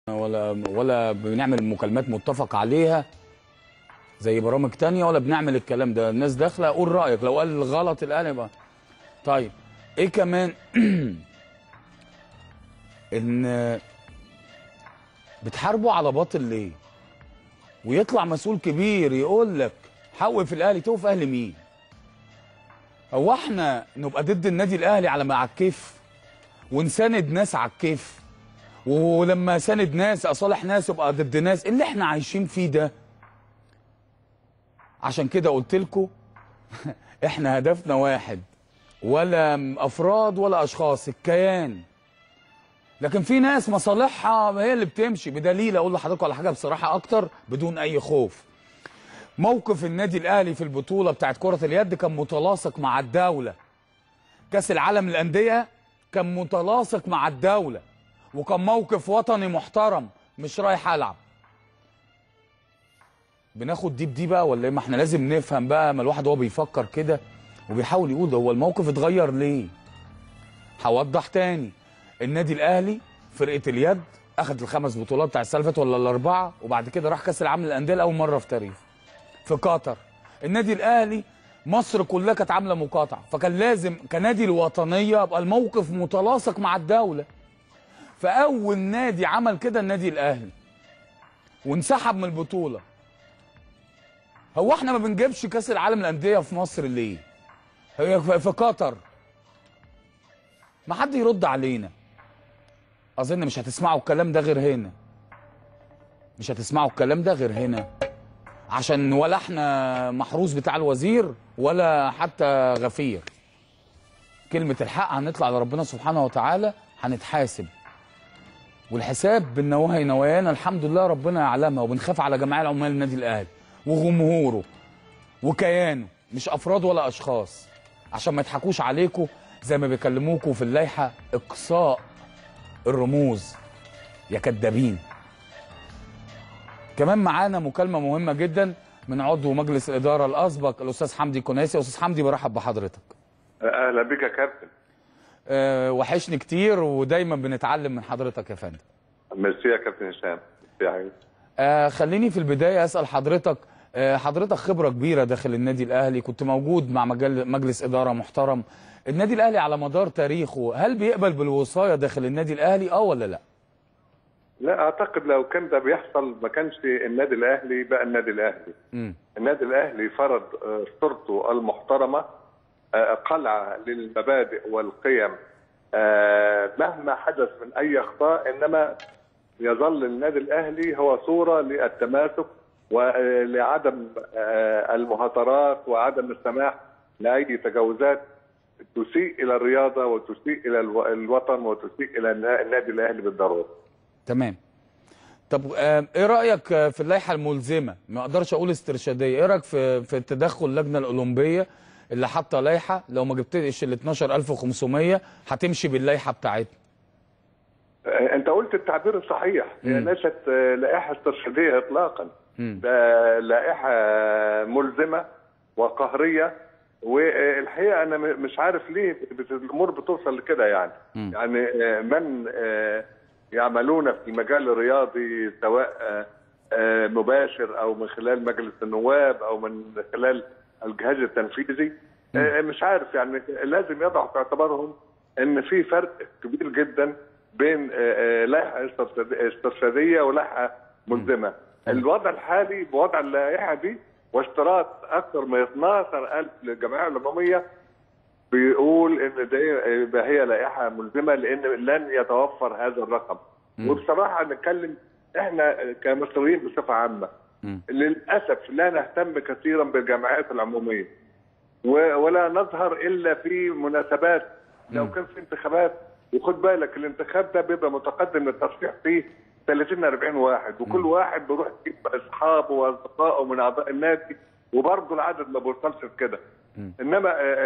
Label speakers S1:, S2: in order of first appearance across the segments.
S1: ولا بنعمل مكالمات متفق عليها زي برامج تانية، ولا بنعمل الكلام ده. الناس داخله قول رايك، لو قال غلط الاهلي يبقى طيب. ايه كمان؟ ان بتحاربوا على باطل ليه؟ ويطلع مسؤول كبير يقول لك حقق في الاهلي. توقف اهلي مين؟ هو احنا نبقى ضد النادي الاهلي على الكيف ونساند ناس على الكيف، ولما ساند ناس اصالح ناس يبقى ضد ناس؟ اللي احنا عايشين فيه ده. عشان كده قلت لكم احنا هدفنا واحد، ولا افراد ولا اشخاص، الكيان. لكن في ناس مصالحها هي اللي بتمشي. بدليل اقول لحضراتكم على حاجه بصراحه اكتر بدون اي خوف. موقف النادي الاهلي في البطوله بتاعت كره اليد كان متلاصق مع الدوله. كاس العالم للانديه كان متلاصق مع الدوله، وكان موقف وطني محترم، مش رايح العب. بناخد دي بقى ولا ايه؟ ما احنا لازم نفهم بقى. ما الواحد هو بيفكر كده وبيحاول يقول ده هو الموقف اتغير ليه. هوضح تاني. النادي الاهلي فرقه اليد اخذ ال5 بطولات بتاع السنه اللي فاتت ولا ال4، وبعد كده راح كاس العالم للانديه لاول مره في تاريخه في قطر. النادي الاهلي مصر كلها كانت عامله مقاطعه، فكان لازم كنادي الوطنيه يبقى الموقف متلاصق مع الدوله. فاول نادي عمل كده النادي الاهلي وانسحب من البطوله. هو احنا ما بنجيبش كاس العالم للانديه في مصر ليه؟ هي في قطر. ما حد يرد علينا. اظن مش هتسمعوا الكلام ده غير هنا. مش هتسمعوا الكلام ده غير هنا، عشان ولا احنا محروس بتاع الوزير ولا حتى غفير. كلمة الحق هنطلع لربنا سبحانه وتعالى هنتحاسب، والحساب بالنواهي نوايانا الحمد لله ربنا يعلمها. وبنخاف على جميع العمال النادي الاهلي وجمهوره وكيانه، مش افراد ولا اشخاص، عشان ما يضحكوش عليكم زي ما بيكلموكوا في اللائحه اقصاء الرموز يا كدابين. كمان معانا مكالمه مهمه جدا من عضو مجلس الاداره الاسبق الاستاذ حمدي كناسي. استاذ حمدي برحب بحضرتك.
S2: اهلا بك يا كابتن.
S1: وحشني كتير ودايما بنتعلم من حضرتك يا فندم.
S2: ميرسي يا كابتن هشام. ميرسي يا
S1: خليني في البدايه اسال حضرتك. حضرتك خبره كبيره داخل النادي الاهلي، كنت موجود مع مجلس اداره محترم. النادي الاهلي على مدار تاريخه هل بيقبل بالوصايه داخل النادي الاهلي ولا لا؟
S2: لا اعتقد لو كان ده بيحصل ما كانش النادي الاهلي بقى النادي الاهلي. النادي الاهلي فرض صورته المحترمه، قلعه للمبادئ والقيم. مهما حدث من اي اخطاء انما يظل النادي الاهلي هو صوره للتماسك ولعدم المهاترات وعدم السماح لاي تجاوزات تسيء الى الرياضه وتسيء الى الوطن وتسيء الى النادي الاهلي بالضروره.
S1: تمام. طب ايه رايك في اللائحه الملزمه؟ ما اقدرش اقول استرشاديه. ايه رايك في التدخل اللجنه الاولمبيه اللي حاطه لائحه لو ما جبتش ال 12500 هتمشي باللائحه بتاعتنا؟
S2: انت قلت التعبير الصحيح. هي ليست لائحه استرشاديه اطلاقا. ده لائحه ملزمه وقهريه، والحقيقه انا مش عارف ليه الامور بتوصل لكده يعني. يعني من يعملون في المجال الرياضي سواء مباشر او من خلال مجلس النواب او من خلال الجهاز التنفيذي، مش عارف يعني لازم يضعوا في اعتبارهم ان في فرق كبير جدا بين لائحه استرشاديه ولائحه ملزمه. الوضع الحالي بوضع اللائحه دي واشتراط اكثر من 12000 للجمعيه العموميه بيقول ان ده هي لائحه ملزمه لان لن يتوفر هذا الرقم. وبصراحه نتكلم احنا كمصريين بصفه عامه للاسف لا نهتم كثيرا بالجمعيات العموميه ولا نظهر الا في مناسبات. لو كان في انتخابات، وخد بالك الانتخاب ده بيبقى متقدم للتصفيح فيه 30 40 واحد، وكل واحد بيروح يجيب اصحابه واصدقائه من اعضاء النادي، وبرضه العدد ما بيوصلش لكده. انما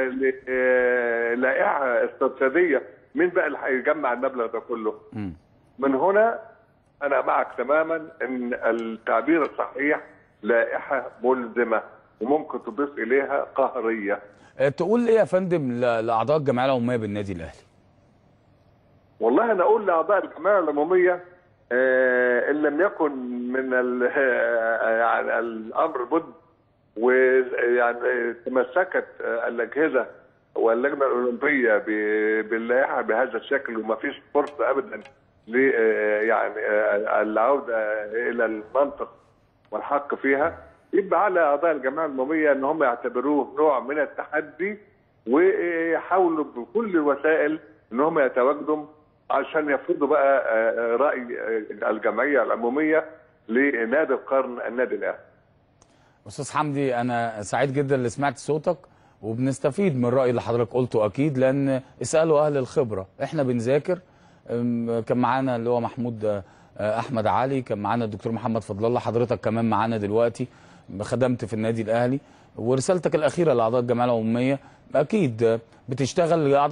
S2: لائحه استرشاديه مين بقى اللي هيجمع المبلغ ده كله؟ من هنا انا معك تماما ان التعبير الصحيح لائحه ملزمه وممكن تضيف اليها قهريه.
S1: تقول ايه يا فندم لاعضاء الجمعيه العموميه بالنادي الاهلي؟
S2: والله انا اقول لاعضاء الجمعيه العموميه ان لم يكن من يعني الامر بد، ويعني تمسكت الاجهزه واللجنه الاولمبيه باللائحه بهذا الشكل، وما فيش فرصه ابدا ل يعني العوده الى المنطق والحق فيها، يبقى على اعضاء الجمعيه العموميه ان هم يعتبروه نوع من التحدي، ويحاولوا بكل الوسائل ان هم يتواجدوا عشان يفرضوا بقى راي الجمعيه العموميه لنادي القرن النادي الاهلي.
S1: استاذ حمدي، انا سعيد جدا اللي سمعت صوتك، وبنستفيد من الراي اللي حضرتك قلته اكيد، لان اسالوا اهل الخبره. احنا بنذاكر. كان معانا اللي هو محمود احمد علي، كان معانا الدكتور محمد فضل الله، حضرتك كمان معانا دلوقتي، خدمت في النادي الاهلي، ورسالتك الاخيره لاعضاء الجمعيه العموميه اكيد بتشتغل